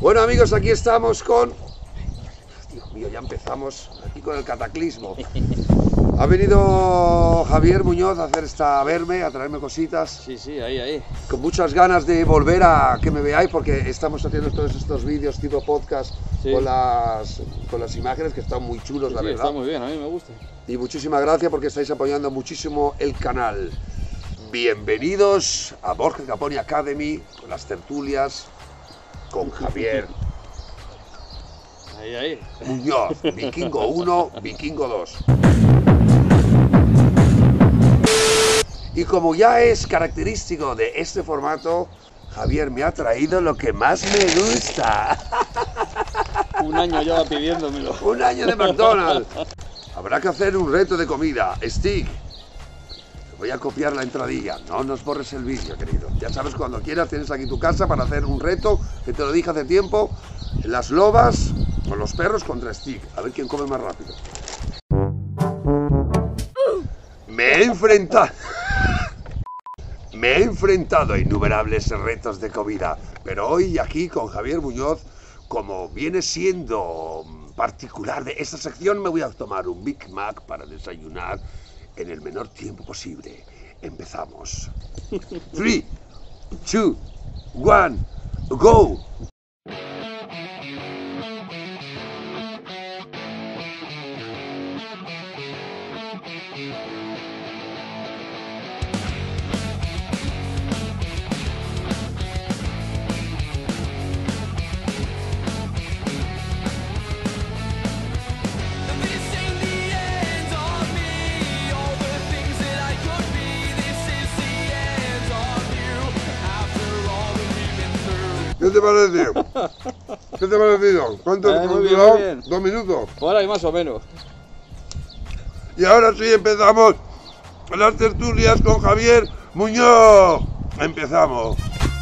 Bueno amigos, aquí estamos con... Dios mío, ya empezamos aquí con el cataclismo. Ha venido Javier Muñoz a verme, a traerme cositas. Sí, ahí. Con muchas ganas de volver a que me veáis, porque estamos haciendo todos estos vídeos tipo podcast, sí, con las imágenes que están muy chulos, la verdad. Está muy bien, a mí me gusta. Y muchísimas gracias porque estáis apoyando muchísimo el canal. Bienvenidos a Borja Caponi Academy, con las tertulias, con Javier Ahí. Muñoz, Vikingo 1, Vikingo 2. Y como ya es característico de este formato, Javier me ha traído lo que más me gusta. Un año lleva pidiéndomelo. Un año de McDonald's. Habrá que hacer un reto de comida. Stick. Voy a copiar la entradilla. No nos borres el vídeo, querido. Ya sabes, cuando quieras tienes aquí tu casa para hacer un reto, que te lo dije hace tiempo. Las lobas o los perros contra Stick. A ver quién come más rápido. Me he enfrentado a innumerables retos de comida, pero hoy aquí con Javier Muñoz, como viene siendo particular de esta sección, me voy a tomar un Big Mac para desayunar en el menor tiempo posible. Empezamos. 3, 2, 1, go. ¿Qué te parece? ¿Qué te ha parecido? ¿Cuánto hemos durado? 2 minutos. Por ahí más o menos. Y ahora sí empezamos las tertulias con Javier Muñoz. Empezamos.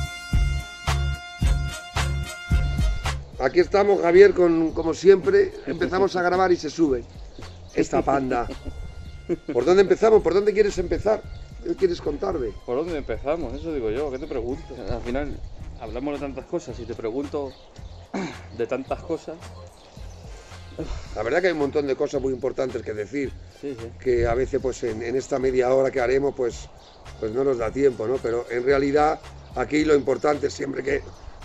Aquí estamos, Javier, como siempre. Empezamos a grabar y se sube esta panda. ¿Por dónde empezamos? ¿Por dónde quieres empezar? ¿Qué quieres contarme? ¿Por dónde empezamos? Eso digo yo. ¿Qué te pregunto? Al final hablamos de tantas cosas y te pregunto de tantas cosas. La verdad que hay un montón de cosas muy importantes que decir, sí. Que a veces pues en esta media hora que haremos pues no nos da tiempo, ¿no? Pero en realidad aquí lo importante es siempre que,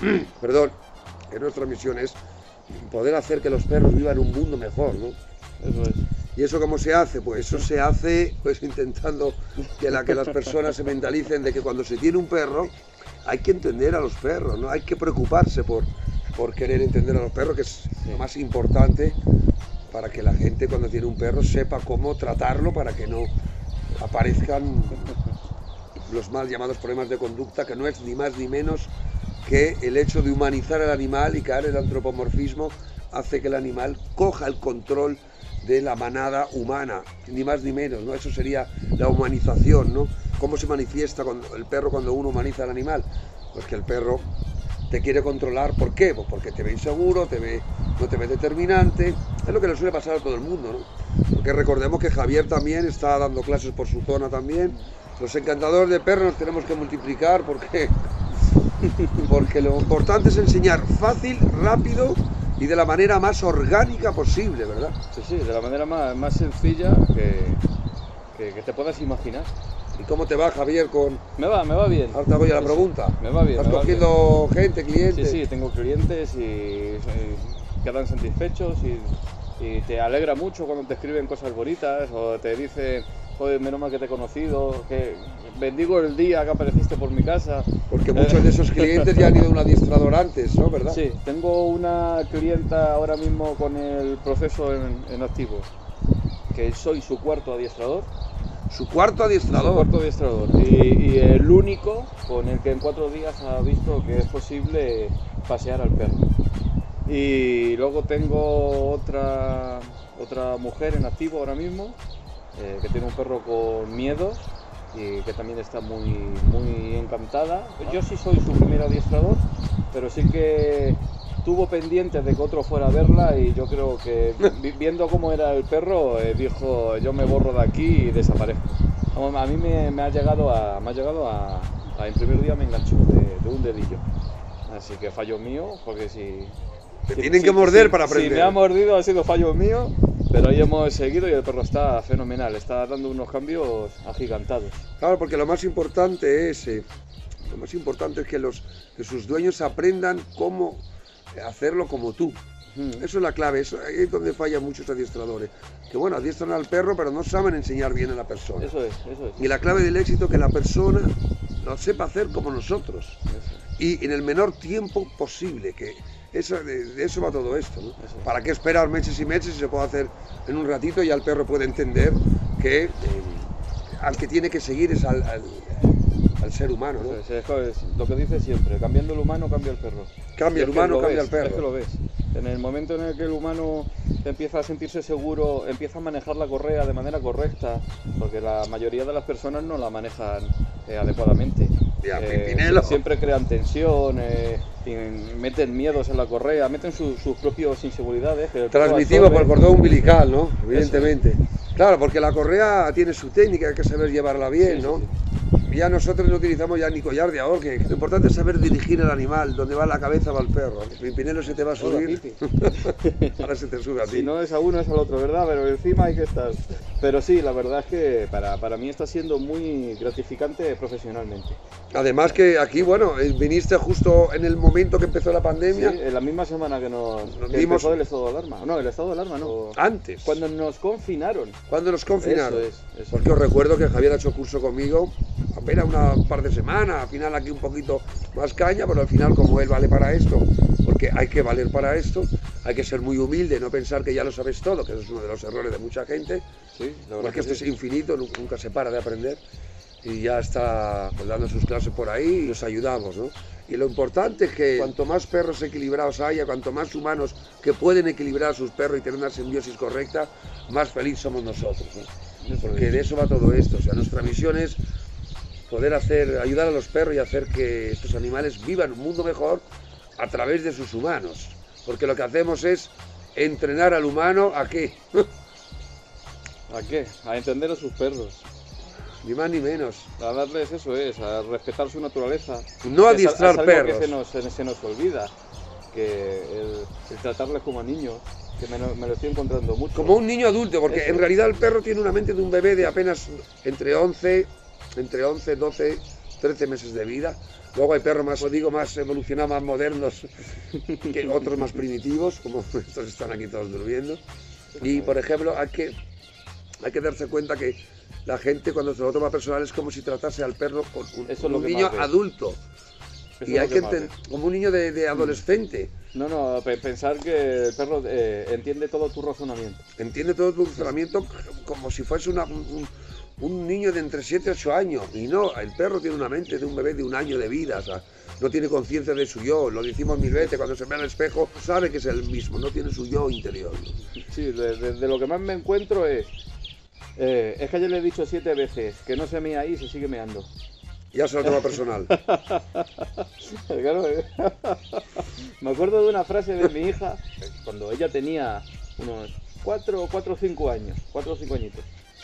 que nuestra misión es poder hacer que los perros vivan un mundo mejor, ¿no? Eso es. ¿Y eso cómo se hace? Pues eso se hace pues intentando que las personas se mentalicen de que cuando se tiene un perro hay que entender a los perros, ¿no? Hay que preocuparse por querer entender a los perros, que es lo más importante para que la gente cuando tiene un perro sepa cómo tratarlo para que no aparezcan los mal llamados problemas de conducta, que no es ni más ni menos que el hecho de humanizar al animal y que el antropomorfismo hace que el animal coja el control de la manada humana, ni más ni menos, ¿no? Eso sería la humanización, ¿no? ¿Cómo se manifiesta el perro cuando uno humaniza al animal? Pues que el perro te quiere controlar. ¿Por qué? Pues porque te ve inseguro, no te ve determinante. Es lo que le suele pasar a todo el mundo, ¿no? Porque recordemos que Javier también está dando clases por su zona también. Los encantadores de perros nos tenemos que multiplicar porque lo importante es enseñar fácil, rápido y de la manera más orgánica posible, ¿verdad? Sí, de la manera más sencilla que te puedas imaginar. ¿Y cómo te va, Javier, con...? Me va bien. Ahora te voy a la pregunta. Me va bien. ¿Estás cogiendo gente, clientes? Sí, tengo clientes y quedan satisfechos y te alegra mucho cuando te escriben cosas bonitas o te dicen, joder, menos mal que te he conocido, que bendigo el día que apareciste por mi casa. Porque muchos de esos clientes ya han ido a un adiestrador antes, ¿no? ¿Verdad? Sí, tengo una clienta ahora mismo con el proceso en activo, que soy su cuarto adiestrador. ¿Su cuarto adiestrador? Su cuarto adiestrador. Y el único con el que en 4 días ha visto que es posible pasear al perro. Y luego tengo otra mujer en activo ahora mismo, que tiene un perro con miedos y que también está muy encantada. Yo sí soy su primer adiestrador, pero sí que tuvo pendiente de que otro fuera a verla y yo creo que viendo cómo era el perro dijo, yo me borro de aquí y desaparezco. A mí me ha llegado a en primer día me enganchó de un dedillo. Así que fallo mío, porque si... Te tienen que morder para aprender. Si me ha mordido ha sido fallo mío, pero ahí hemos seguido y el perro está fenomenal, está dando unos cambios agigantados. Claro, porque lo más importante es que sus dueños aprendan cómo hacerlo como tú. Eso es la clave, ahí es donde fallan muchos adiestradores. Que bueno, adiestran al perro, pero no saben enseñar bien a la persona. Eso es. Y la clave del éxito es que la persona lo sepa hacer como nosotros. Y en el menor tiempo posible, que de eso va todo esto, ¿no? ¿Para qué esperar meses y meses si se puede hacer en un ratito y ya el perro puede entender que al que tiene que seguir es al ser humano, ¿no? Es lo que dice siempre, cambiando el humano cambia el perro. Cambia el humano, cambia el perro. Es que lo ves. En el momento en el que el humano empieza a sentirse seguro, empieza a manejar la correa de manera correcta, porque la mayoría de las personas no la manejan adecuadamente. Siempre crean tensión, meten miedos en la correa, meten sus propias inseguridades. Transmitido por el cordón umbilical, ¿no? Evidentemente. Claro, porque la correa tiene su técnica, hay que saber llevarla bien, ¿no? Ya nosotros no utilizamos ya ni collar de ahorque. Lo importante es saber dirigir el animal, donde va la cabeza va el perro. El Pimpinelo se te va a subir, ahora se te sube a ti. Si no es a uno es al otro, ¿verdad? Pero encima hay que estar. Pero sí, la verdad es que para mí está siendo muy gratificante profesionalmente. Además que aquí, bueno, viniste justo en el momento que empezó la pandemia. Sí, en la misma semana que empezó el estado de alarma. No, el estado de alarma no. Antes. Cuando nos confinaron. Cuando nos confinaron. Eso es. Porque os recuerdo que Javier ha hecho curso conmigo apenas un par de semanas, al final aquí un poquito más caña, pero al final como él vale para esto, porque hay que valer para esto, hay que ser muy humilde, no pensar que ya lo sabes todo, que eso es uno de los errores de mucha gente, porque esto es infinito, nunca se para de aprender, y ya está pues, dando sus clases por ahí y los ayudamos, ¿no? Y lo importante es que cuanto más perros equilibrados haya, cuanto más humanos que pueden equilibrar a sus perros y tener una simbiosis correcta, más feliz somos nosotros, ¿no? Porque de eso va todo esto, o sea, nuestra misión es poder ayudar a los perros y hacer que estos animales vivan un mundo mejor a través de sus humanos. Porque lo que hacemos es entrenar al humano ¿a qué? ¿A qué? A entender a sus perros. Ni más ni menos. A darles a respetar su naturaleza. No adiestrar perros. Que se nos olvida, que el tratarles como a niños, que me lo estoy encontrando mucho. Como un niño adulto, porque en realidad el perro tiene una mente de un bebé de apenas entre 11, 12, 13 meses de vida. Luego hay perros más evolucionados, más modernos, que otros más primitivos, como estos están aquí todos durmiendo. Y, por ejemplo, hay que darse cuenta que la gente cuando se lo toma personal es como si tratase al perro como un niño adulto. Y hay que como un niño de adolescente. No, pensar que el perro entiende todo tu razonamiento. Entiende todo tu razonamiento como si fuese un niño de entre 7 y 8 años. Y no, el perro tiene una mente de un bebé de 1 año de vida. O sea, no tiene conciencia de su yo. Lo decimos 1000 veces, cuando se ve al espejo sabe que es el mismo, no tiene su yo interior. Sí, de lo que más me encuentro es que ayer le he dicho 7 veces que no se mea ahí y se sigue meando. Ya se lo toma personal. Claro, me acuerdo de una frase de mi hija cuando ella tenía unos 4 o 5 años, 4 o 5 añitos.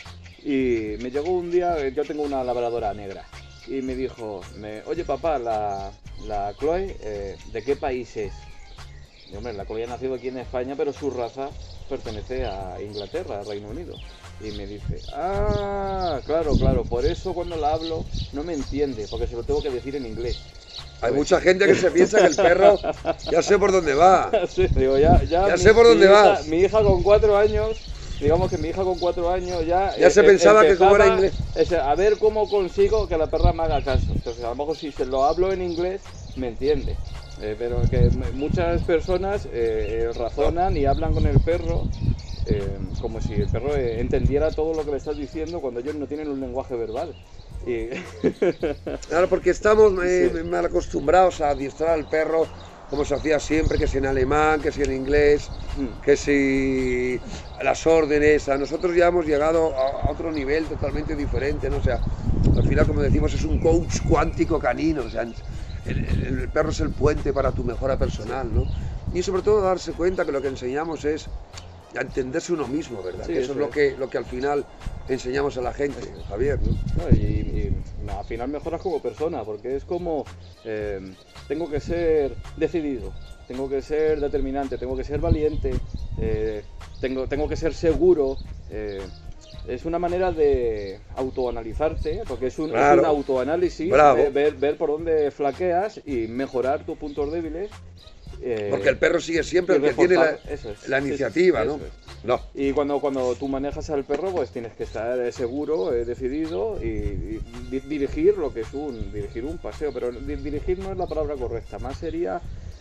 Y me llegó un día, yo tengo una labradora negra, y me dijo, oye papá, la Chloe, ¿de qué país es? Y hombre, la Chloe ha nacido aquí en España, pero su raza pertenece a Inglaterra, a Reino Unido. Y me dice, claro, por eso cuando la hablo no me entiende, porque se lo tengo que decir en inglés. Hay mucha gente que se piensa que el perro, ya sé por dónde va. Sí, digo, ya sé por dónde vas. Mi hija con 4 años, digamos que mi hija con 4 años ya se pensaba que como era inglés. A ver cómo consigo que la perra me haga caso. Entonces, a lo mejor si se lo hablo en inglés, me entiende. Pero que muchas personas razonan y hablan con el perro como si el perro entendiera todo lo que le estás diciendo cuando ellos no tienen un lenguaje verbal. Claro, porque estamos mal acostumbrados a adiestrar al perro como se hacía siempre, que si en alemán, que si en inglés, que si las órdenes. Nosotros ya hemos llegado a otro nivel totalmente diferente, ¿no? O sea, al final, como decimos, es un coach cuántico canino. O sea, el perro es el puente para tu mejora personal, ¿no? Y sobre todo darse cuenta que lo que enseñamos es a entenderse uno mismo, ¿verdad? Sí, Que eso es lo que al final enseñamos a la gente, Javier, ¿no? No, y al final mejoras como persona, porque es como, tengo que ser decidido, tengo que ser determinante, tengo que ser valiente, tengo que ser seguro. Es una manera de autoanalizarte, porque es un autoanálisis, ver por dónde flaqueas y mejorar tus puntos débiles. Porque el perro sigue siempre el que tiene la iniciativa, ¿no? No. Y cuando tú manejas al perro, pues tienes que estar seguro, decidido y dirigir lo que es dirigir un paseo. Pero dirigir no es la palabra correcta, más sería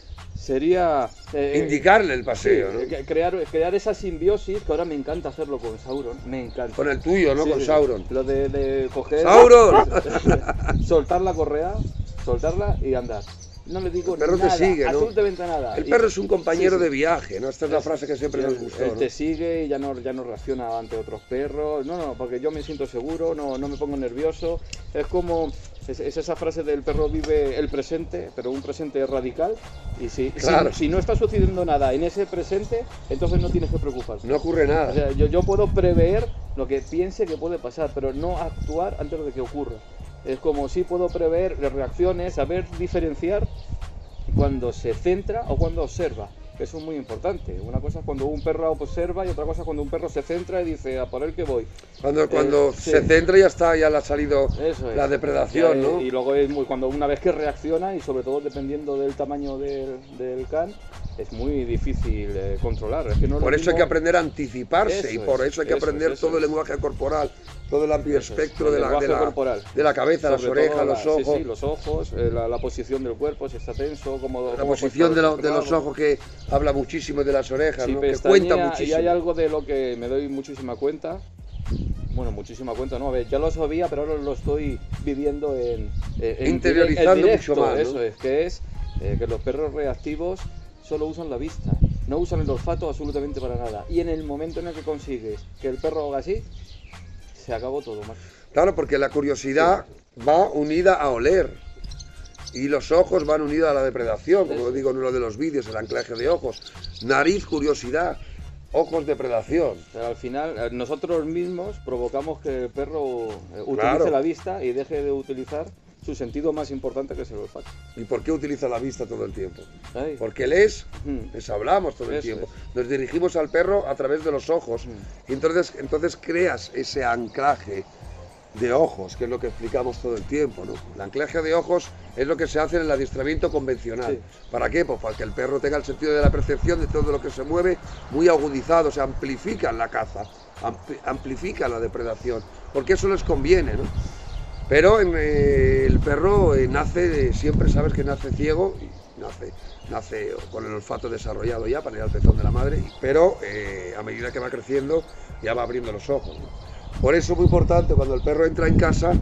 indicarle el paseo, sí, ¿no? crear esa simbiosis, que ahora me encanta hacerlo con Sauron, me encanta. Con el tuyo, ¿no? Sí, con sí, Sauron. Lo de coger... ¡Sauron! Soltar la correa, soltarla y andar. No le digo nada, te sigue, ¿no? Absolutamente nada. El perro es un compañero de viaje, ¿no? Esta es la frase que siempre nos gustó, Él ¿no? te sigue y ya no reacciona ante otros perros. No, porque yo me siento seguro, no me pongo nervioso. Es como... Es esa frase del perro vive el presente, pero un presente radical. Y si no está sucediendo nada en ese presente, entonces no tienes que preocuparte. No ocurre nada. O sea, yo puedo prever lo que piense que puede pasar, pero no actuar antes de que ocurra. Es como si puedo prever reacciones, saber diferenciar cuando se centra o cuando observa. Eso es muy importante. Una cosa es cuando un perro observa y otra cosa es cuando un perro se centra y dice, a por el que voy. Cuando se centra ya le ha salido la depredación, ¿no? Y luego cuando una vez que reacciona, y sobre todo dependiendo del tamaño del can, es muy difícil controlar. Es que no por eso hay que aprender a anticiparse y por eso hay que aprender todo el lenguaje corporal, todo el amplio espectro de la cabeza, las orejas, los ojos. Sí, los ojos, la posición del cuerpo, si está tenso, la posición de los ojos, que habla muchísimo de las orejas, ¿no? Que cuenta muchísimo. Y hay algo de lo que me doy muchísima cuenta. Bueno, muchísima cuenta, ¿no? A ver, ya lo sabía, pero ahora lo estoy viviendo interiorizando directo, mucho más, ¿no? Eso es, que los perros reactivos solo usan la vista, no usan el olfato absolutamente para nada. Y en el momento en el que consigues que el perro haga así, se acabó todo, más. Claro, porque la curiosidad va unida a oler. Y los ojos van unidos a la depredación, como digo en uno de los vídeos, el anclaje de ojos. Nariz, curiosidad. Ojos, depredación. Pero al final, nosotros mismos provocamos que el perro utilice la vista y deje de utilizar su sentido más importante, que es el olfato. ¿Y por qué utiliza la vista todo el tiempo? Ay. Porque les hablamos todo el tiempo. Nos dirigimos al perro a través de los ojos. Y entonces creas ese anclaje de ojos, que es lo que explicamos todo el tiempo, ¿no? El anclaje de ojos es lo que se hace en el adiestramiento convencional. Sí. ¿Para qué? Pues para que el perro tenga el sentido de la percepción de todo lo que se mueve muy agudizado, se amplifica la caza, amplifica la depredación, porque eso les conviene, ¿no? Pero el perro nace, siempre sabes que nace ciego, y nace con el olfato desarrollado ya para ir al pezón de la madre, pero a medida que va creciendo ya va abriendo los ojos, ¿no? Por eso es muy importante cuando el perro entra en casa,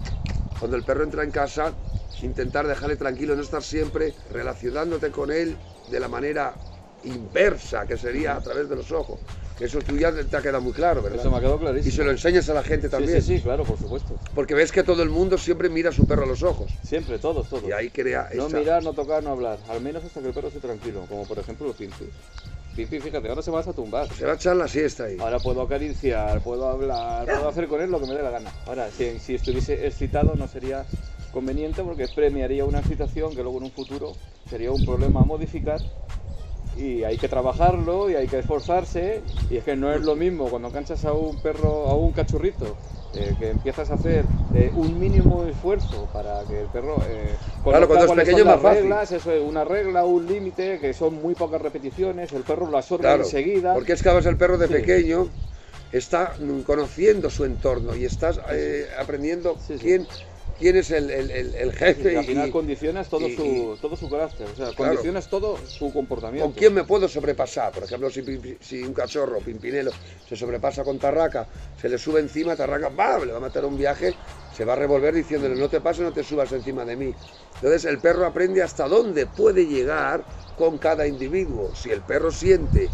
intentar dejarle tranquilo, no estar siempre relacionándote con él de la manera inversa, que sería a través de los ojos. Que eso tú ya te ha quedado muy claro, ¿verdad? Eso me ha quedado clarísimo. Y se lo enseñas a la gente también. Sí, claro, por supuesto. Porque ves que todo el mundo siempre mira a su perro a los ojos. Siempre, todos. Y ahí crea no mirar, no tocar, no hablar. Al menos hasta que el perro esté tranquilo, como por ejemplo los Pimpis. Pipi, fíjate, ahora se va a tumbar. Se va a echar la siesta ahí. Ahora puedo acariciar, puedo hablar, puedo hacer con él lo que me dé la gana. Ahora, si estuviese excitado no sería conveniente, porque premiaría una excitación que luego en un futuro sería un problema a modificar. Y hay que trabajarlo y hay que esforzarse, y es que no es lo mismo cuando canchas a un perro, a un cachorrito, que empiezas a hacer un mínimo esfuerzo para que el perro claro, cuando es pequeño es más fácil. Reglas, eso es una regla, un límite, que son muy pocas repeticiones, el perro lo absorbe enseguida. Porque es que a veces el perro de pequeño está conociendo su entorno y estás aprendiendo quién es el jefe. Y al final condicionas todo su carácter, o sea, condicionas todo su comportamiento. ¿Con quién me puedo sobrepasar? Por ejemplo, si un cachorro, Pimpinelo, se sobrepasa con Tarraca, se le sube encima, Tarraca le va a meter un viaje, se va a revolver diciéndole, no te pases, no te subas encima de mí. Entonces el perro aprende hasta dónde puede llegar con cada individuo. Si el perro siente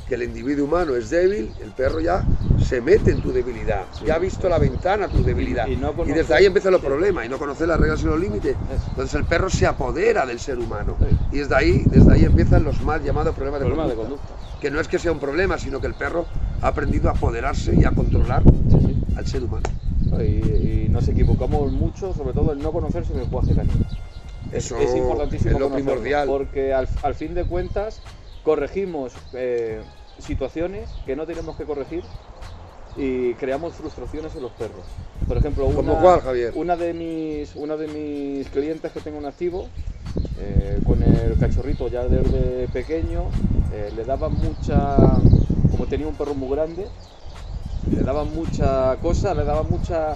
que el individuo humano es débil, el perro ya se mete en tu debilidad, ya ha visto la ventana tu debilidad, y desde ahí empiezan los problemas, y no conocer las reglas y los límites. Entonces el perro se apodera del ser humano, y desde ahí empiezan los mal llamados problemas de conducta, que no es que sea un problema, sino que el perro ha aprendido a apoderarse y a controlar al ser humano. Y nos equivocamos mucho, sobre todo en no conocer su lenguaje canino. Eso es importantísimo, es lo primordial, porque al fin de cuentas corregimos situaciones que no tenemos que corregir y creamos frustraciones en los perros. Por ejemplo, ¿Cuál, Javier? una de mis clientes que tengo en activo, con el cachorrito ya desde pequeño, le daba mucha, como tenía un perro muy grande, le daba mucha cosa, le daba mucha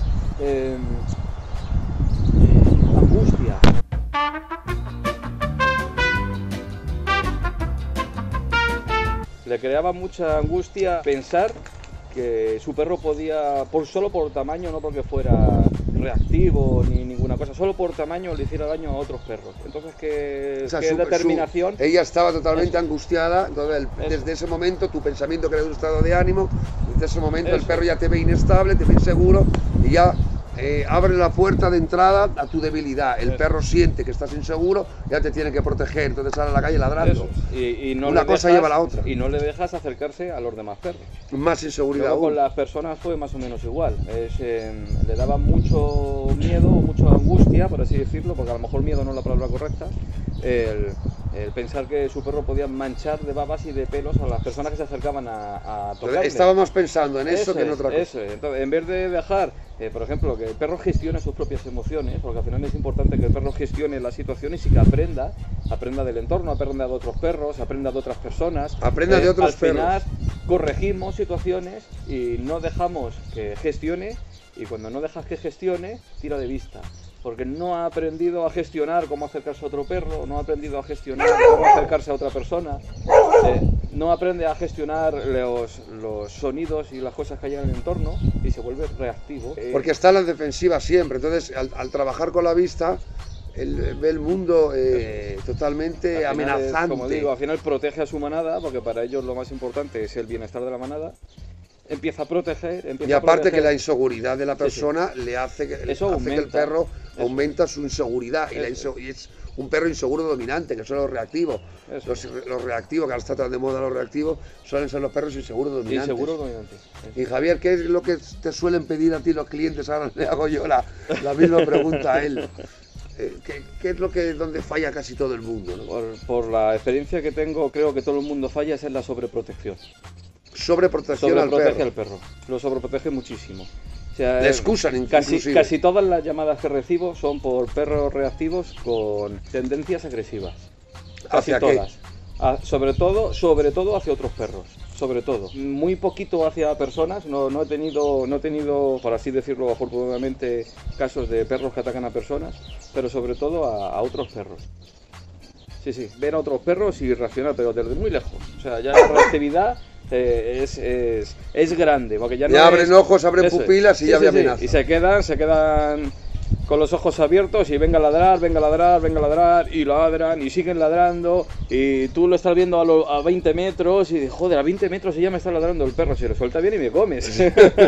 angustia. Le creaba mucha angustia pensar que su perro podía, solo por tamaño, no porque fuera reactivo ni ninguna cosa, solo por tamaño le hiciera daño a otros perros. Entonces, ¿qué determinación? Ella estaba totalmente angustiada, entonces desde ese momento tu pensamiento crea un estado de ánimo, desde ese momento el perro ya te ve inestable, te ve inseguro y ya abre la puerta de entrada a tu debilidad. El perro siente que estás inseguro, ya te tiene que proteger, entonces sale a la calle ladrando. Y no una cosa lleva a la otra. Y no le dejas acercarse a los demás perros. Más inseguridad aún. Con las personas fue más o menos igual. Le daba mucho miedo, mucha angustia, por así decirlo, porque a lo mejor miedo no es la palabra correcta, el pensar que su perro podía manchar de babas y de pelos a las personas que se acercaban a tocarle. Estábamos pensando en eso que en otra cosa. Eso es. Entonces, en vez de dejar, por ejemplo, que el perro gestione sus propias emociones, porque al final es importante que el perro gestione las situaciones y que aprenda del entorno, aprenda de otros perros, aprenda de otras personas. Aprenda de otros perros. Al final corregimos situaciones y no dejamos que gestione, y cuando no dejas que gestione, tira de vista. Porque no ha aprendido a gestionar cómo acercarse a otro perro, no ha aprendido a gestionar cómo acercarse a otra persona, no aprende a gestionar los sonidos y las cosas que hay en el entorno y se vuelve reactivo. Porque está en la defensiva siempre, entonces al trabajar con la vista, él ve el mundo totalmente amenazante. Como digo, al final protege a su manada, porque para ellos lo más importante es el bienestar de la manada. Empieza a proteger. Y aparte que la inseguridad de la persona le hace que el perro aumenta su inseguridad. Y es un perro inseguro dominante, que son los reactivos. Los reactivos, que ahora está tan de moda los reactivos, suelen ser los perros inseguros dominantes. Y Javier, ¿qué es lo que te suelen pedir a ti los clientes? Ahora le hago yo la misma pregunta a él. ¿Qué es donde falla casi todo el mundo, ¿no? Por la experiencia que tengo, creo que todo el mundo falla es en la sobreprotección. Sobreprotección al perro. Lo sobreprotege muchísimo. O sea, le excusan casi todas las llamadas que recibo son por perros reactivos con tendencias agresivas. Casi todas. Sobre todo hacia otros perros. Sobre todo. Muy poquito hacia personas. No he tenido, por así decirlo, afortunadamente, casos de perros que atacan a personas, pero sobre todo a otros perros. Sí, ven a otros perros y reaccionar, pero desde muy lejos. O sea, ya la reactividad es grande, porque ya abren ojos, abren pupilas y ya había amenaza. Y se quedan con los ojos abiertos y venga a ladrar, y ladran y siguen ladrando, y tú lo estás viendo a 20 metros y joder, a 20 metros y ya me está ladrando el perro, si lo suelta bien y me comes.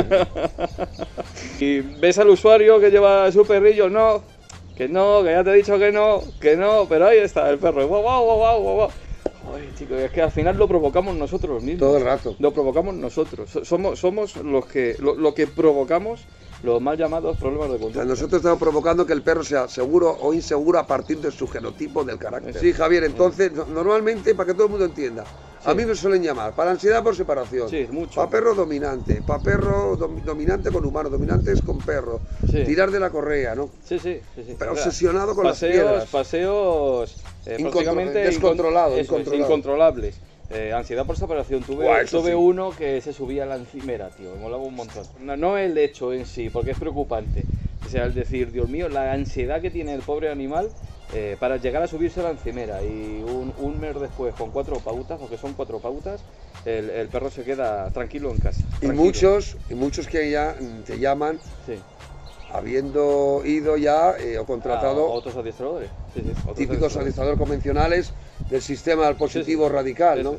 Y ves al usuario que lleva su perrillo, que ya te he dicho que no, pero ahí está el perro, guau. Ay, chicos, es que al final lo provocamos nosotros mismos. Todo el rato. Lo provocamos nosotros. Somos los que lo que provocamos los mal llamados problemas de conducta. O sea, nosotros estamos provocando que el perro sea seguro o inseguro a partir de su genotipo, del carácter. Sí, Javier, entonces, normalmente, para que todo el mundo entienda, a mí me suelen llamar para ansiedad por separación, para perro dominante, para perro dominante con humano, dominantes con perro, tirar de la correa, ¿no? Sí. Pero obsesionado con las piedras. Paseos prácticamente incontrolables. Ansiedad por separación. Tuve uno que se subía a la encimera, tío, me molaba un montón. No el hecho en sí, porque es preocupante. O sea, el decir, Dios mío, la ansiedad que tiene el pobre animal para llegar a subirse a la encimera, y un mes después, con 4 pautas, porque son 4 pautas, el perro se queda tranquilo en casa. Y muchos que ya te llaman, habiendo ido ya o contratado a otros adiestradores. Típicos adiestradores convencionales del sistema del positivo radical, ¿no?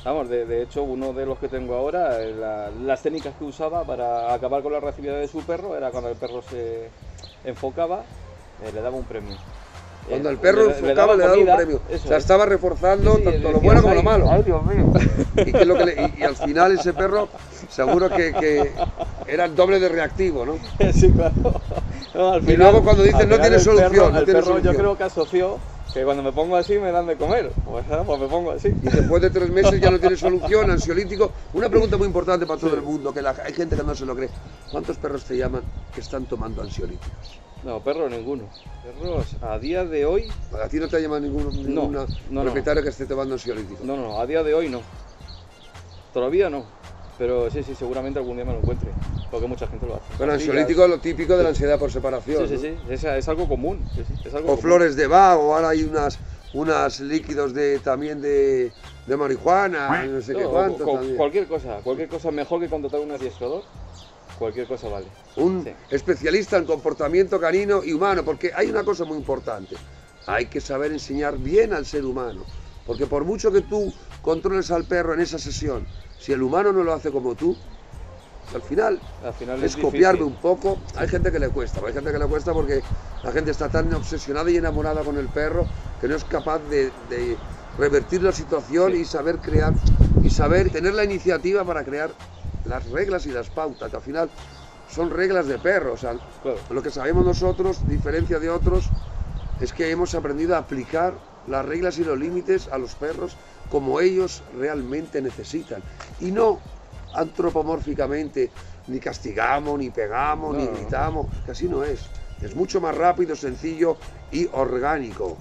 Vamos, de hecho, uno de los que tengo ahora, las técnicas que usaba para acabar con la reactividad de su perro era cuando el perro se enfocaba, le daba un premio. Cuando el perro enfocaba le daba un premio. O sea, estaba reforzando tanto lo bueno como lo malo. Ay, Dios mío. Y al final ese perro seguro que era el doble de reactivo, ¿no? Sí, claro. No, al final, y luego cuando dicen no tiene solución, no tiene solución. Yo creo que asoció que cuando me pongo así me dan de comer. Pues me pongo así. Y después de 3 meses ya no tiene solución, ansiolítico. Una pregunta muy importante para todo el mundo, que hay gente que no se lo cree. ¿Cuántos perros te llaman que están tomando ansiolíticos? No, perros ninguno. Perros a día de hoy... ¿A ti no te ha llamado ningún propietario que esté tomando ansiolíticos? No, a día de hoy no. Todavía no. Pero sí, seguramente algún día me lo encuentre, porque mucha gente lo hace. Bueno, ansiolítico es lo típico de la ansiedad por separación. Sí, es algo común. Es algo o común. Flores de Bach, o ahora hay unas líquidos también de marihuana, no sé qué cuánto. Cualquier cosa mejor que contratar un adiestrador. Cualquier cosa vale. Un especialista en comportamiento canino y humano, porque hay una cosa muy importante. Hay que saber enseñar bien al ser humano, porque por mucho que tú controles al perro en esa sesión, si el humano no lo hace como tú, al final es copiarme un poco. Hay gente que le cuesta porque la gente está tan obsesionada y enamorada con el perro que no es capaz de revertir la situación y saber crear, y saber tener la iniciativa para crear las reglas y las pautas, que al final son reglas de perro. O sea, claro, lo que sabemos nosotros, diferencia de otros, es que hemos aprendido a aplicar las reglas y los límites a los perros como ellos realmente necesitan, y no antropomórficamente, ni castigamos, ni pegamos, ni gritamos, que así no es. Es mucho más rápido, sencillo y orgánico.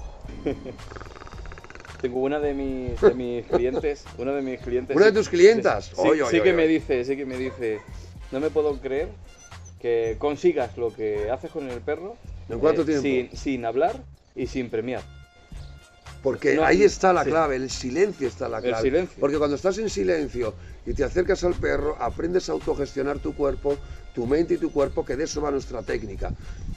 Tengo una de mis clientes. ¿Una de tus clientas? Sí que me dice, no me puedo creer que consigas lo que haces con el perro. ¿En cuánto tiempo? Sin hablar y sin premiar. Porque ahí está la clave, el silencio está la clave. Porque cuando estás en silencio y te acercas al perro, aprendes a autogestionar tu cuerpo, tu mente y tu cuerpo, que de eso va nuestra técnica.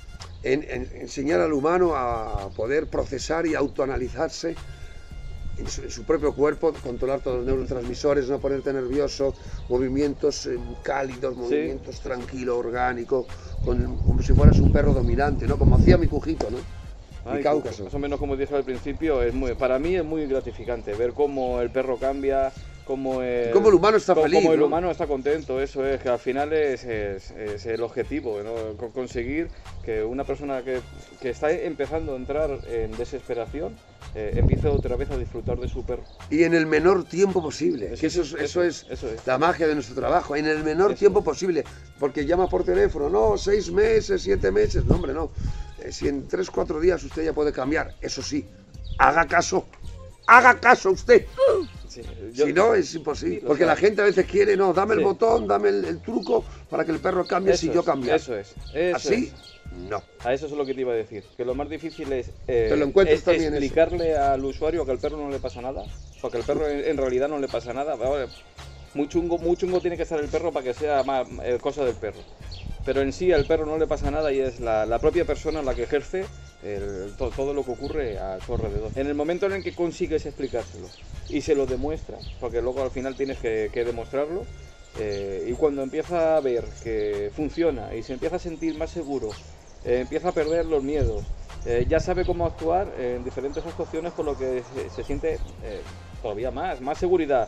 Enseñar al humano a poder procesar y autoanalizarse en su propio cuerpo, controlar todos los neurotransmisores, no ponerte nervioso, movimientos cálidos, movimientos tranquilos, orgánicos, como si fueras un perro dominante, ¿no? Como hacía mi cujito, ¿no? Mi Cáucaso. Más o menos, como dije al principio, para mí es muy gratificante ver cómo el perro cambia, cómo el humano está feliz, cómo el humano está contento. Eso es, que al final es el objetivo, ¿no? Conseguir que una persona que está empezando a entrar en desesperación empiece otra vez a disfrutar de su perro. Y en el menor tiempo posible, eso es la magia de nuestro trabajo, en el menor tiempo posible, porque llama por teléfono, no, 6 meses, 7 meses, no hombre, no. Si en 3-4 días usted ya puede cambiar, eso sí, haga caso usted. Si no, es imposible. Porque la gente a veces quiere, no, dame el botón, dame el truco para que el perro cambie si yo cambio. Eso es. ¿Así? No. A eso es lo que te iba a decir. Que lo más difícil es explicarle al usuario que al perro no le pasa nada. Porque al perro en realidad no le pasa nada. Muy chungo tiene que estar el perro para que sea más cosa del perro. Pero en sí al perro no le pasa nada y es la propia persona la que ejerce todo lo que ocurre a su alrededor. En el momento en el que consigues explicárselo y se lo demuestras, porque luego al final tienes que demostrarlo, y cuando empieza a ver que funciona y se empieza a sentir más seguro, empieza a perder los miedos, ya sabe cómo actuar en diferentes actuaciones, por lo que se siente todavía más seguridad,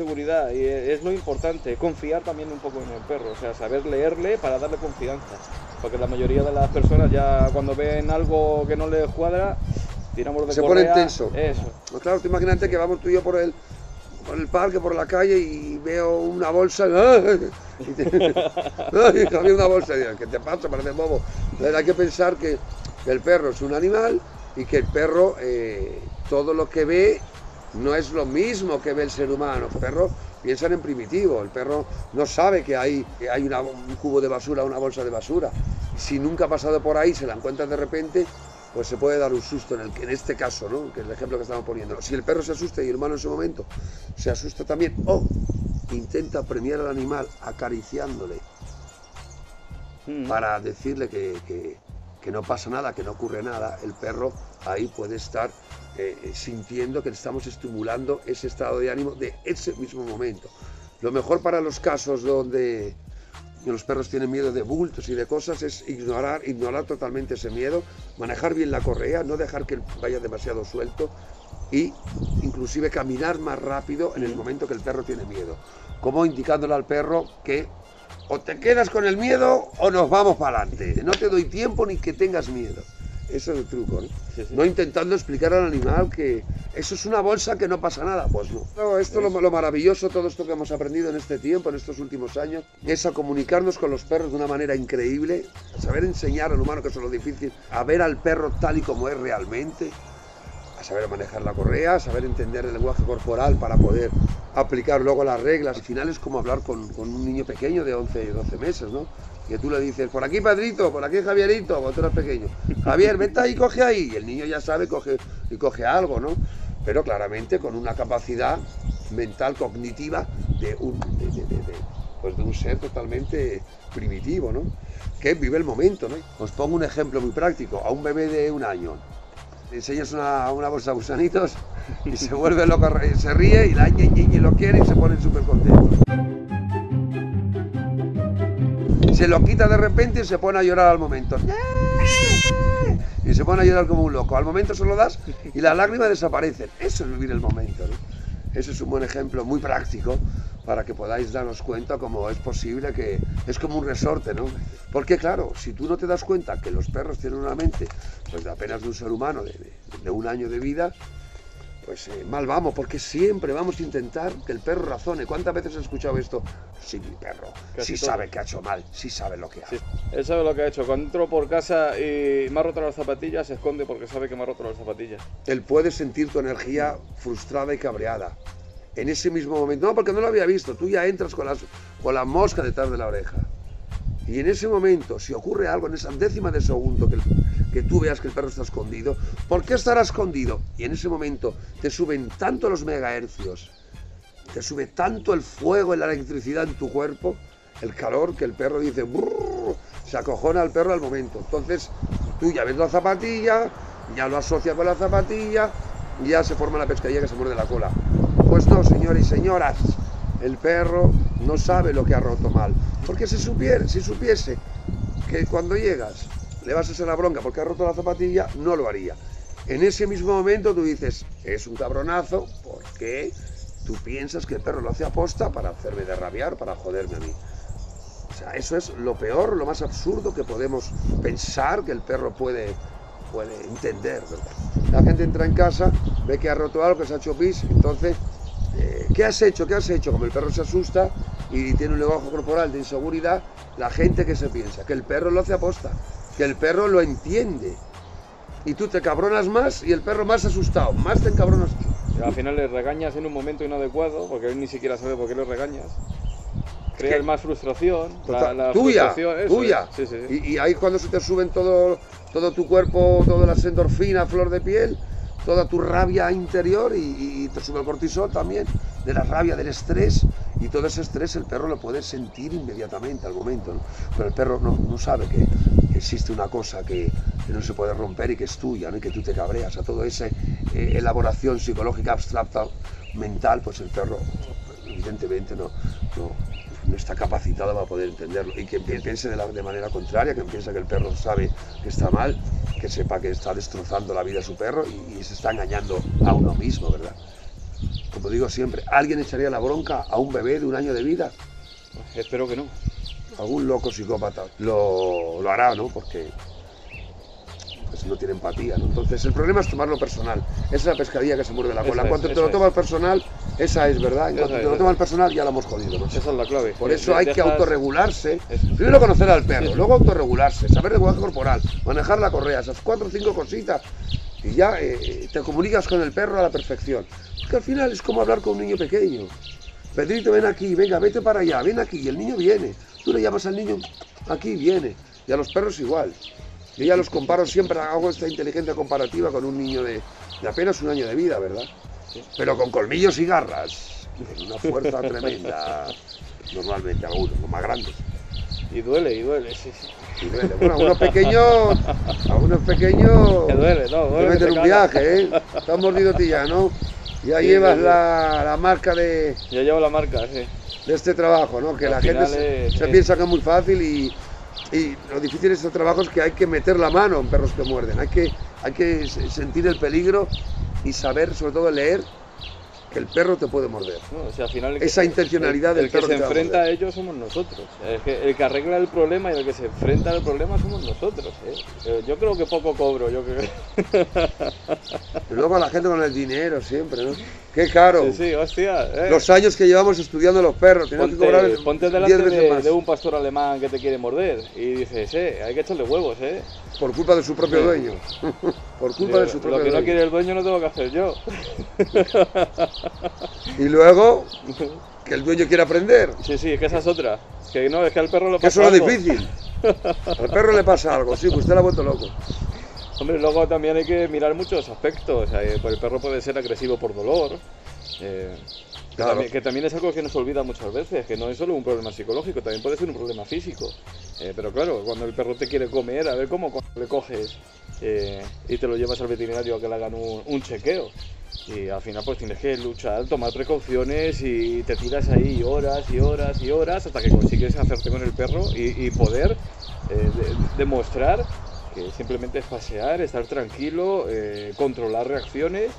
y es lo importante, confiar también un poco en el perro, o sea, saber leerle para darle confianza, porque la mayoría de las personas ya cuando ven algo que no les cuadra, tiramos de correa. Se ponen tenso. Eso. Pues claro, tú imagínate que vamos tú y yo por el parque, por la calle, y veo una bolsa, había una bolsa, y digo, ¿qué te pasa? Parece bobo. Entonces hay que pensar que el perro es un animal y que el perro, todo lo que ve no es lo mismo que ve el ser humano. El perro piensa en primitivo, el perro no sabe que hay un cubo de basura, una bolsa de basura. Si nunca ha pasado por ahí, se la encuentra de repente, pues se puede dar un susto en este caso, ¿no? Que es el ejemplo que estamos poniendo. Si el perro se asusta y el humano en su momento se asusta también, o intenta premiar al animal acariciándole para decirle que no pasa nada, que no ocurre nada, el perro ahí puede estar sintiendo que estamos estimulando ese estado de ánimo de ese mismo momento. Lo mejor para los casos donde los perros tienen miedo de bultos y de cosas es ignorar totalmente ese miedo, manejar bien la correa, no dejar que vaya demasiado suelto y inclusive caminar más rápido en el momento que el perro tiene miedo, como indicándole al perro que o te quedas con el miedo o nos vamos para adelante, no te doy tiempo ni que tengas miedo. Eso es el truco, ¿no? Sí, sí. No intentando explicar al animal que eso es una bolsa que no pasa nada, pues no. No, esto lo maravilloso, todo esto que hemos aprendido en este tiempo, en estos últimos años, es a comunicarnos con los perros de una manera increíble, a saber enseñar al humano, que eso es lo difícil, a ver al perro tal y como es realmente, a saber manejar la correa, a saber entender el lenguaje corporal para poder aplicar luego las reglas. Al final es como hablar con un niño pequeño de 11 y 12 meses, ¿no? Que tú le dices, por aquí Pedrito, por aquí Javierito, cuando tú eras pequeño. Javier, vete ahí, coge ahí. Y el niño ya sabe, coge algo, ¿no? Pero claramente con una capacidad mental, cognitiva de un ser totalmente primitivo, ¿no? Que vive el momento, ¿no? Os pongo un ejemplo muy práctico. A un bebé de 1 año le enseñas una bolsa de gusanitos y se vuelve loco, se ríe y la ñi lo quiere y se pone súper contento. Se lo quita de repente y se pone a llorar al momento. Y se pone a llorar como un loco. Al momento se lo das y las lágrimas desaparecen. Eso es vivir el momento, ¿no? Ese es un buen ejemplo muy práctico para que podáis daros cuenta cómo es posible que es como un resorte, ¿no? Porque claro, si tú no te das cuenta que los perros tienen una mente pues de apenas de un ser humano de 1 año de vida, pues mal vamos, porque siempre vamos a intentar que el perro razone. ¿Cuántas veces he escuchado esto? Sí, mi perro, sí sabe que ha hecho mal, sí sabe lo que hace. Sí, él sabe lo que ha hecho. Cuando entro por casa y me ha roto las zapatillas, se esconde porque sabe que me ha roto las zapatillas. Él puede sentir tu energía frustrada y cabreada. En ese mismo momento, no, porque no lo había visto, tú ya entras con la mosca detrás de la oreja. Y en ese momento, si ocurre algo, en esa décima de segundo que tú veas que el perro está escondido, ¿por qué estará escondido? Y en ese momento te suben tanto los megahercios, te sube tanto el fuego y la electricidad en tu cuerpo, el calor, que el perro dice, brrr, se acojona al perro al momento. Entonces, tú ya ves la zapatilla, ya lo asocias con la zapatilla, y ya se forma la pescadilla que se muerde la cola. Pues no, señores y señoras, el perro no sabe lo que ha roto mal, porque si supiese que cuando llegas le vas a hacer la bronca porque ha roto la zapatilla, no lo haría. En ese mismo momento tú dices, es un cabronazo, porque tú piensas que el perro lo hace aposta para hacerme derrabiar, para joderme a mí. O sea, eso es lo peor, lo más absurdo que podemos pensar que el perro puede entender, ¿verdad? La gente entra en casa, ve que ha roto algo, que se ha hecho pis, entonces, ¿qué has hecho? ¿Qué has hecho? Como el perro se asusta y tiene un lenguaje corporal de inseguridad, la gente que se piensa, que el perro lo hace aposta, que el perro lo entiende. Y tú te cabronas más y el perro más asustado, más te encabronas tú. Al final le regañas en un momento inadecuado, porque él ni siquiera sabe por qué le regañas. Creas más frustración. La tuya, frustración, tuya. Sí. Y ahí cuando se te suben todo tu cuerpo, todas las endorfinas, flor de piel, toda tu rabia interior y te sube el cortisol también, de la rabia, del estrés, y todo ese estrés el perro lo puede sentir inmediatamente al momento, ¿no? Pero el perro no sabe que existe una cosa que no se puede romper y que es tuya, ¿no? Y que tú te cabreas. A toda esa elaboración psicológica abstracta mental, pues el perro evidentemente no está capacitado para poder entenderlo. Y quien piense de manera contraria, quien piensa que el perro sabe que está mal, que sepa que está destrozando la vida de su perro y se está engañando a uno mismo, ¿verdad? Como digo siempre, ¿alguien echaría la bronca a un bebé de 1 año de vida? Espero que no. Algún loco psicópata lo hará, ¿no? Porque pues no tiene empatía, ¿no? Entonces el problema es tomarlo personal. Esa es la pescadilla que se muerde la cola. Cuando te lo tomas personal, esa es, ¿verdad? En cuanto te lo tomas personal, ya lo hemos jodido, ¿no? Esa es la clave. Por eso hay que autorregularse. Primero conocer al perro, luego autorregularse, saber el lenguaje corporal, manejar la correa, esas 4 o 5 cositas, y ya te comunicas con el perro a la perfección. Porque al final es como hablar con un niño pequeño. Pedrito, ven aquí, venga, vete para allá, ven aquí, y el niño viene. Tú le llamas al niño, aquí viene. Y a los perros igual. Yo ya los comparo siempre, hago esta inteligencia comparativa con un niño de apenas 1 año de vida, ¿verdad? Pero con colmillos y garras, con una fuerza tremenda, normalmente algunos, los más grandes. Y duele, sí, sí. Y duele. Bueno, a unos pequeños Que duele, no, te duele. meten un viaje, ¿eh? Te has mordido tú ya, ¿no? Ya Sí, llevas sí, sí. la marca de Ya llevo la marca, sí. este trabajo, ¿no? Que Al la gente final se piensa que es muy fácil y lo difícil de este trabajo es que hay que meter la mano en perros que muerden, hay que sentir el peligro y saber, sobre todo leer, que el perro te puede morder. No, o sea, al final Esa intencionalidad del el que perro se que te va a enfrenta morder. a ellos somos nosotros. El que arregla el problema y el que se enfrenta al problema somos nosotros. Yo creo que poco cobro, yo creo. Y luego la gente con el dinero siempre, ¿no? Qué caro. Sí, sí, hostia. Los años que llevamos estudiando los perros, tenemos que cobrar Ponte 10 delante veces más. de un pastor alemán que te quiere morder y dices, hay que echarle huevos, Por culpa de su propio Sí. dueño. Por culpa de su Lo propio que no dueño. quiere el dueño no tengo que hacer yo. Y luego, que el dueño quiere aprender. Sí, sí, es que esa es otra. Que no, es que al perro le Que eso pasa es lo algo. difícil. Al perro le pasa algo, sí, que usted la ha vuelto loco. Hombre, luego también hay que mirar muchos aspectos. Pues el perro puede ser agresivo por dolor. Claro. Que también es algo que nos olvida muchas veces, que no es solo un problema psicológico, también puede ser un problema físico. Pero claro, cuando el perro te quiere comer, a ver cómo cuando le coges y te lo llevas al veterinario a que le hagan un chequeo. Y al final pues tienes que luchar, tomar precauciones y te tiras ahí horas y horas y horas hasta que consigues hacerte con el perro y poder demostrar que simplemente es pasear, estar tranquilo, controlar reacciones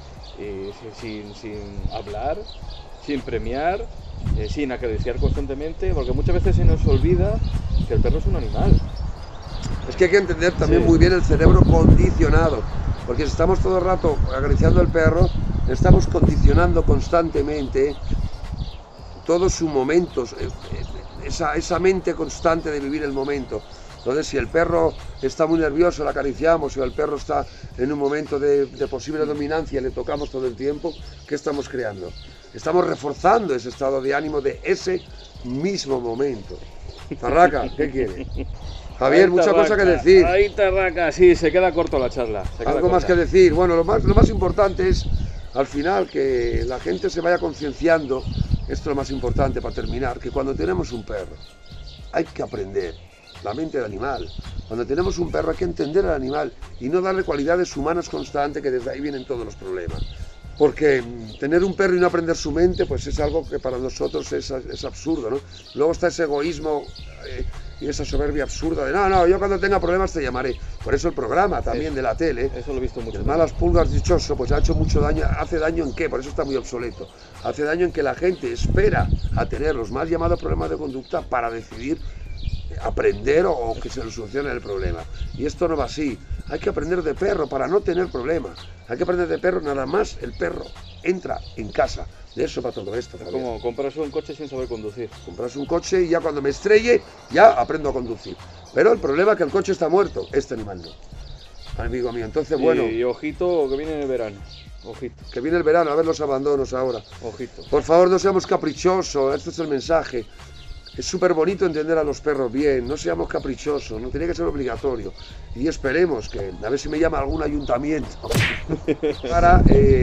sin hablar, sin premiar, sin acariciar constantemente, porque muchas veces se nos olvida que el perro es un animal. Es que hay que entender también Sí. muy bien el cerebro condicionado, porque si estamos todo el rato acariciando al perro, estamos condicionando constantemente todos sus momentos, esa mente constante de vivir el momento. Entonces, si el perro está muy nervioso, le acariciamos, o el perro está en un momento de posible dominancia, le tocamos todo el tiempo, ¿qué estamos creando? Estamos reforzando ese estado de ánimo de ese mismo momento. Tarraca, ¿qué quiere? Javier, Ahí mucha cosa que Tarraca, decir. Ahí Tarraca, sí, se queda corto la charla. Algo más que decir. Bueno, lo más importante es, al final, que la gente se vaya concienciando, esto es lo más importante para terminar, que cuando tenemos un perro, hay que aprender la mente del animal. Cuando tenemos un perro hay que entender al animal y no darle cualidades humanas constantes, que desde ahí vienen todos los problemas. Porque tener un perro y no aprender su mente, pues es algo que para nosotros es absurdo, ¿no? Luego está ese egoísmo y esa soberbia absurda de no, yo cuando tenga problemas te llamaré. Por eso el programa también de la tele, Eso lo he visto mucho. el malas pulgas dichoso, pues ha hecho mucho daño. ¿Hace daño en qué? Por eso está muy obsoleto. Hace daño en que la gente espera a tener los mal llamados problemas de conducta para decidir aprender o que se le solucione el problema. Y esto no va así. Hay que aprender de perro para no tener problemas. Hay que aprender de perro, nada más el perro entra en casa. De eso va todo esto. Es como comprarse un coche sin saber conducir. Compras un coche y ya cuando me estrelle, ya aprendo a conducir. Pero el problema es que el coche está muerto, este animal no. Amigo mío, entonces bueno, Y ojito que viene el verano. Ojito, que viene el verano, a ver los abandonos ahora. ojito. Por favor, no seamos caprichosos, este es el mensaje. Es súper bonito entender a los perros bien, no seamos caprichosos, no tenía que ser obligatorio. Y esperemos que, a ver si me llama algún ayuntamiento para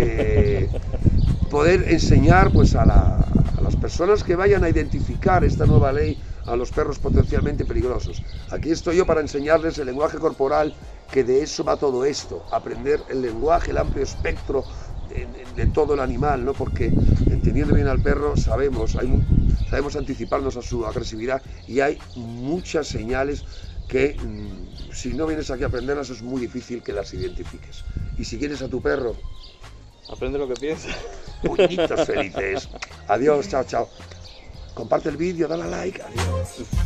poder enseñar pues, a las personas que vayan a identificar esta nueva ley a los perros potencialmente peligrosos. Aquí estoy yo para enseñarles el lenguaje corporal, que de eso va todo esto, aprender el lenguaje, el amplio espectro de todo el animal, ¿no? Porque entendiendo bien al perro sabemos anticiparnos a su agresividad y hay muchas señales que si no vienes aquí a aprenderlas es muy difícil que las identifiques. Y si quieres a tu perro, Aprende lo que piensa. puñitos felices. Adiós, chao, chao. Comparte el vídeo, dale a like, adiós.